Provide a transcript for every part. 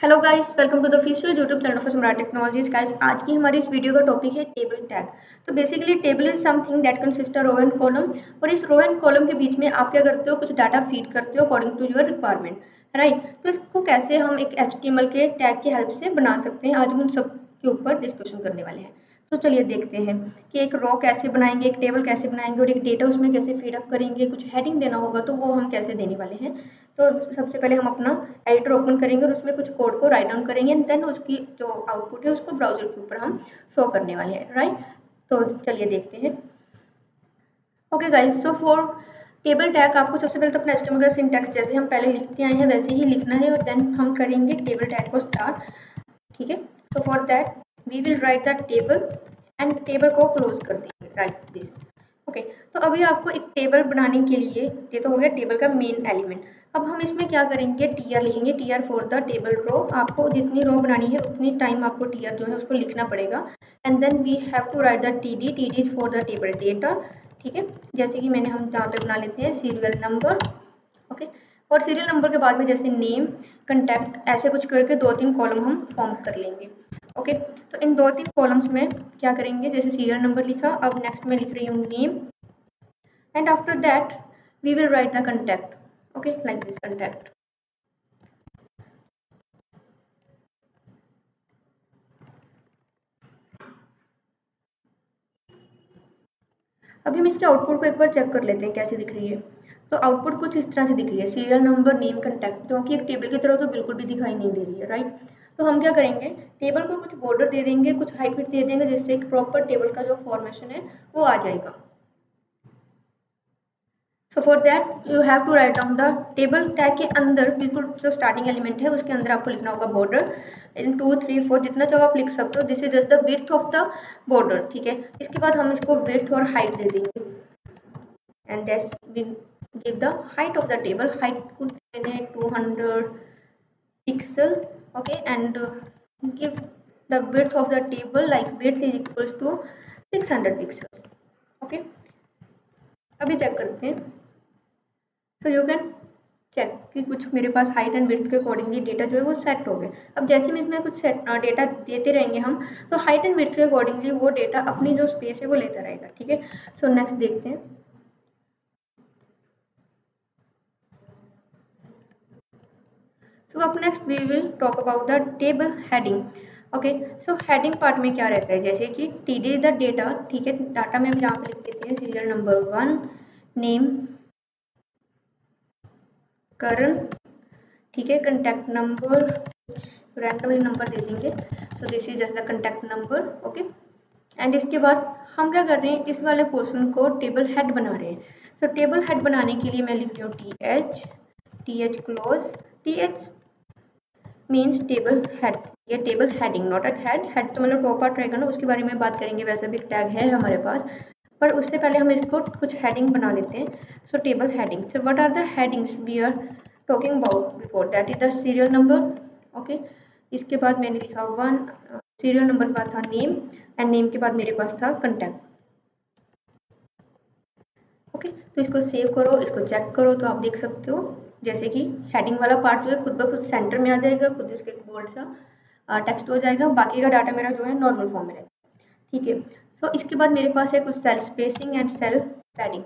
Hello guys, welcome to the official YouTube channel for smart technologies. Guys, आज की हमारी इस वीडियो का टॉपिक है टेबल टैग। तो basically table is something that consist row and column, और इस रो एंड कॉलम के बीच में आप क्या करते हो, कुछ डाटा फीड करते हो according to your requirement, right. तो इसको कैसे हम एक HTML के टैग की हेल्प से बना सकते हैं, आज हम उन सब के ऊपर डिस्कशन करने वाले हैं। तो चलिए देखते हैं कि एक रो कैसे बनाएंगे, एक टेबल कैसे बनाएंगे और एक डेटा उसमें कैसे फीड अप करेंगे। कुछ हेडिंग देना होगा तो वो हम कैसे देने वाले हैं। तो सबसे पहले हम अपना एडिटर ओपन करेंगे और उसमें कुछ कोड को राइट डाउन करेंगे एंड देन उसकी जो आउटपुट है उसको ब्राउजर के ऊपर हम शो करने वाले हैं, राइट। तो चलिए देखते हैं। Okay guys, so for table tag आपको सबसे पहले तो अपना HTML का सिंटैक्स जैसे हम पहले लिखते आए हैं वैसे ही लिखना है और देन हम करेंगे टेबल टैग को स्टार्ट, ठीक है। So for that we will write the table and table को क्लोज कर देंगे, राइट दिस। ओके, तो अभी आपको एक टेबल बनाने के लिए, ये तो हो गया टेबल का मेन एलिमेंट। अब हम इसमें क्या करेंगे, TR लिखेंगे, TR for the table row. आपको जितनी रो बनानी है उतनी टाइम आपको TR जो है उसको लिखना पड़ेगा। And then we have to write the TD, TD is for the table data, ठीक है। जैसे कि मैंने हम यहाँ पे बना लेते हैं सीरियल नंबर, ओके। और सीरियल नंबर के बाद में जैसे नेम, कंटैक्ट, ऐसे कुछ करके 2-3 कॉलम हम फॉर्म कर लेंगे, ओके। तो इन 2-3 कॉलम्स में क्या करेंगे, जैसे सीरियल नंबर लिखा, अब नेक्स्ट में लिख रही हूँ name, and after that we will write the contact, okay, like this contact। अभी हम इसके आउटपुट को एक बार चेक कर लेते हैं कैसे दिख रही है। तो आउटपुट कुछ इस तरह से दिख रही है, सीरियल नंबर, नेम, कंटैक्ट, जो कि एक टेबल की तरह तो बिल्कुल भी दिखाई नहीं दे रही है, राइट। तो हम क्या करेंगे, टेबल को कुछ बॉर्डर दे देंगे, कुछ हाइट विड्थ दे देंगे, जिससे एक प्रॉपर टेबल का जो फॉर्मेशन है वो आ जाएगा। So for that you have to write down the table tag के अंदर बिल्कुल जो स्टार्टिंग एलिमेंट है उसके अंदर आपको लिखना होगा बॉर्डर इन 2, 3, 4 जितना जगह आप लिख सकते हो। This is just the width of the border, ठीक है। इसके बाद हम इसको विड्थ और हाइट दे देंगे and that's we give the height of the table. Height को देने 200 pixel, okay, and give the width of the table like width is equals to 600 pixel, okay. अभी चेक करते हैं। तो यू कैन चेक कि कुछ मेरे पास height and width के अकॉर्डिंगली डेटा जो है वो सेट हो गए। अब जैसे में इसमें कुछ सेट डेटा देते रहेंगे हम, तो हाइट एंड विड्थ के अकॉर्डिंगली वो डेटा अपनी जो स्पेस है वो लेता रहेगा, ठीक है। सो नेक्स्ट देखते हैं। So up next we will talk about the table heading, okay. So heading part में क्या रहता है, जैसे कि TD इज द डेटा, ठीक है। डाटा में हम यहाँ पे लिख देते हैं सीरियल नंबर 1, नेम, करंट, ठीक है, कंटैक्ट नंबर, रैंडमली नंबर दे देंगे। So this is just the contact number, okay. And इसके बाद हम क्या कर रहे हैं, इस वाले पोर्शन को टेबल हेड बना रहे हैं। सो टेबल हेड बनाने के लिए मैं लिख रही हूँ TH close. TH means table head, ये table heading, not at head. Head तो मतलब टॉप पार्ट रहेगा ना, उसके बारे में बात करेंगे, वैसे भी टैग है हमारे पास, पर उससे पहले हम इसको कुछ हेडिंग बना लेते हैं। So table heading, so what are the headings we are talking about before that is the serial number, okay. इसके बाद मैंने लिखा 1, सीरियल नंबर के बाद था नेम एंड नेम के बाद मेरे पास था कंटैक्ट, ओके। तो इसको सेव करो, इसको चेक करो, तो आप देख सकते हो जैसे कि हेडिंग वाला पार्ट जो है खुद ब खुद सेंटर में आ जाएगा, खुद इसके एक बोल्ड सा टेक्स्ट हो जाएगा, बाकी का डाटा मेरा जो है नॉर्मल फॉर्म में रहता है, ठीक है। सो इसके बाद मेरे पास है कुछ cell spacing and cell padding.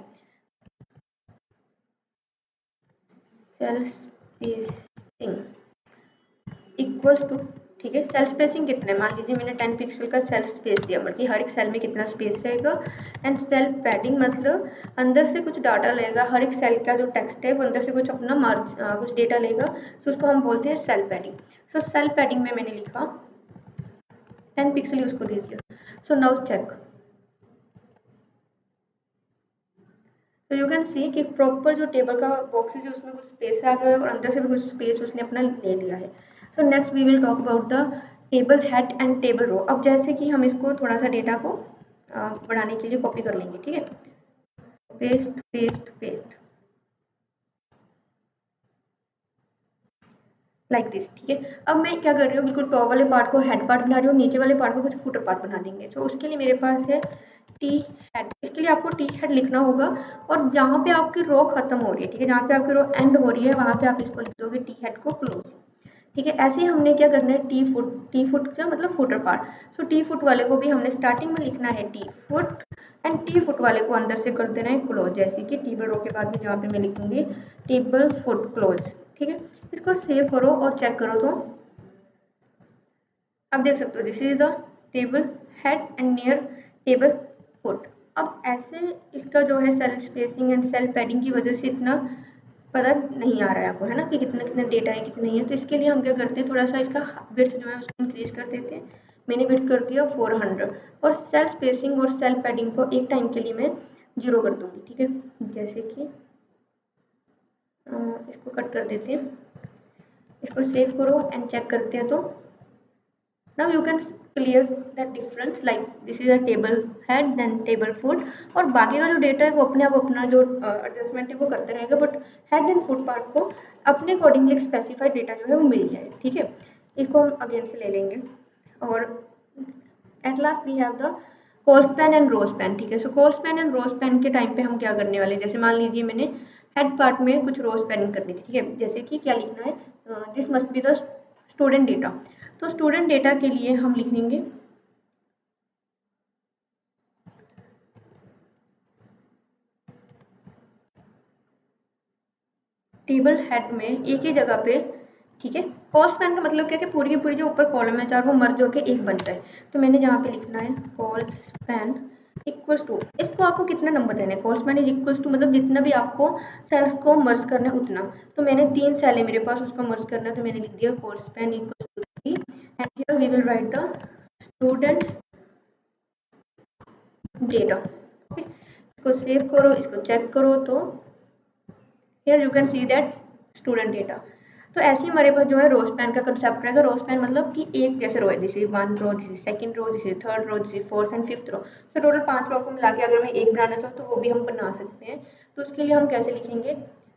Cell spacing equals to, ठीक है, सेल स्पेसिंग कितना है, मान लीजिए मैंने 10 पिक्सल का सेल स्पेस दिया, मतलब हर एक सेल में कितना स्पेस रहेगा। एंड सेल पैडिंग मतलब अंदर से कुछ डाटा लेगा, हर एक सेल का जो टेक्स्ट है वो अंदर से कुछ अपना कुछ डेटा लेगा, तो उसको हम बोलते हैं cell padding. So cell padding में मैंने लिखा 10 पिक्सल उसको दे दिया। सो नाउ चेक, तो यू कैन सी कि प्रॉपर जो टेबल का बॉक्सेज है उसमें कुछ स्पेस आ गया और अंदर से भी कुछ स्पेस उसने अपना ले लिया है। So next we will talk about the table head and table row. अब जैसे कि हम इसको थोड़ा सा डेटा को बढ़ाने के लिए कॉपी कर लेंगे, ठीक है, paste paste paste like this, ठीक है। अब मैं क्या कर रही हूँ, बिल्कुल टॉप वाले पार्ट को हेड पार्ट बना रही हूँ, नीचे वाले पार्ट को कुछ फुटर पार्ट बना देंगे। तो उसके लिए मेरे पास है टी हेड, इसके लिए आपको टी हेड लिखना होगा और जहाँ पे आपकी रो खत्म हो रही है, ठीक है, जहाँ पे आपकी रो एंड हो रही है वहाँ पे आप इसको लिख दोगे टी हेड को क्लोज, ठीक है। ऐसे ही हमने क्या करना है, टी फुट का मतलब footer part. So T foot वाले को भी हमने स्टार्टिंग में लिखना है T foot, and T foot वाले को अंदर से कर देना है क्लोज, जैसे कि टेबल रो के बाद में यहाँ पे मैं लिखूंगी टेबल फुट क्लोज। ठीक है, इसको सेव करो और चेक करो तो आप देख सकते हो this is the table head and near table foot. अब ऐसे इसका जो है cell spacing and cell padding की वजह से इतना पता नहीं आ रहा है आपको, है ना, कि कितना कितना डेटा है कितना नहीं है। तो इसके लिए हम क्या करते हैं, थोड़ा सा इसका विड्थ जो है उसको इंक्रीज कर देते हैं। मैंने विड्थ कर दिया 400 और सेल स्पेसिंग और सेल पैडिंग को एक टाइम के लिए मैं 0 कर दूंगी। ठीक है, जैसे कि इसको कट कर देते हैं, इसको सेव करो एंड चेक करते हैं। तो now you can clear the difference, like this is a table head then table foot, और बाकी का जो डेटा है वो अपने आप अपना जो एडजस्टमेंट है वो करते रहेगा, but head and foot part को अपने अकॉर्डिंगली एक स्पेसिफाइड डेटा जो है वो मिल जाए। ठीक है, इसको हम अगेन से ले लेंगे और at last we have the col span and row span. ठीक है, so col span and row span के टाइम पे हम क्या करने वाले, जैसे मान लीजिए मैंने हेड पार्ट में कुछ रो स्पैनिंग करनी थी। ठीक है, जैसे कि क्या लिखना है, this must be the student data. तो स्टूडेंट डेटा के लिए हम लिखेंगे टेबल हेड में एक ही जगह पे। ठीक है, कॉल स्पैन का मतलब क्या है कि पूरी की पूरी जो ऊपर कॉलम है चार वो मर्ज होकर एक बनता है। तो मैंने यहाँ पे लिखना है कॉल स्पैन इक्वल्स टू, इसको आपको कितना नंबर देना है, col span is equals to मतलब जितना भी आपको सेल्स को मर्ज करना है उतना। तो मैंने 3 सेल है मेरे पास, उसको मर्ज करना है, तो मैंने लिख दिया col span equals to 3 and here we will write the students data. Okay, इसको सेव करो, इसको चेक करो तो here you can see that student data. तो ऐसे ही हमारे पास जो है रो स्पैन का कंसेप्ट रहेगा। रो स्पैन मतलब कि एक जैसे रो है, this is 1 row, this is second row, this is third row, this is fourth and fifth row. तो टोटल 5 रो को मिला के अगर मैं एक बनाना चाहूँ तो वो भी हम बना सकते हैं। तो उसके लिए हम कैसे लिखेंगे,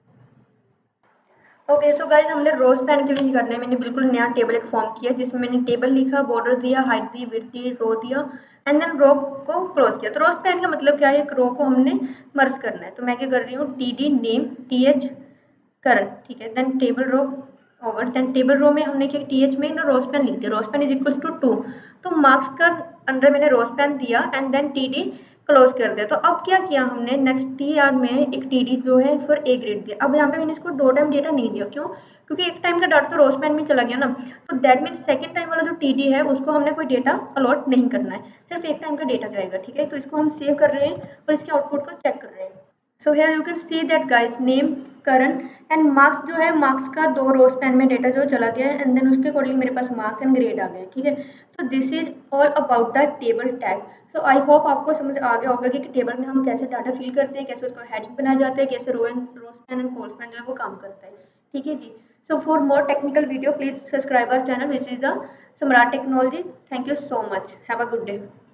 ओके सो गाइज हमने रो स्पैन के लिए करना है, मैंने बिल्कुल नया टेबल एक फॉर्म किया जिसमें मैंने टेबल लिखा, बॉर्डर दिया, हाइट दी, विड्थ दी, रो दिया एंड देन रो को क्लोज किया। तो रो स्पैन का मतलब क्या है, एक रो को हमने मर्ज करना है। तो मैं क्या कर रही हूँ, T D name T H current. ठीक है, then table row over, then table row में हमने क्या टी एच में ना रो स्पैन लिख दिया, row span is equal to 2। तो मार्क्स का अंदर मैंने रो स्पैन दिया and then T D close कर दिया। तो अब क्या किया हमने, नेक्स्ट टी आर में एक टी डी जो है फिर ए ग्रेड दिया। अब यहाँ पे मैंने इसको 2 टाइम डेटा नहीं दिया, क्यों, क्योंकि एक टाइम का डाटा तो रो स्पैन में चला गया ना। तो दैट मीन्स सेकंड टाइम वाला जो टी डी है उसको हमने कोई डेटा अलॉट नहीं करना है, सिर्फ एक टाइम का डेटा जाएगा। ठीक है, तो इसको हम सेव कर रहे हैं और इसके आउटपुट को चेक कर रहे हैं। So here you can see that guys name current and marks जो है, मार्क्स का 2 रो स्पैन में डेटा जो चला गया है एंड देन उसके अकॉर्डिंग मेरे पास मार्क्स एंड ग्रेड आ गए। ठीक है, so this is all about the table tag. So I hope आपको समझ आ गया होगा कि टेबल में हम कैसे डाटा फिल करते हैं, कैसे उसको हेडिंग बनाया जाता है, कैसे row span and col span जो है वो काम करता है। ठीक है जी, so for more technical video please subscribe our channel which is the Samrat technology. Thank you so much, have a good day.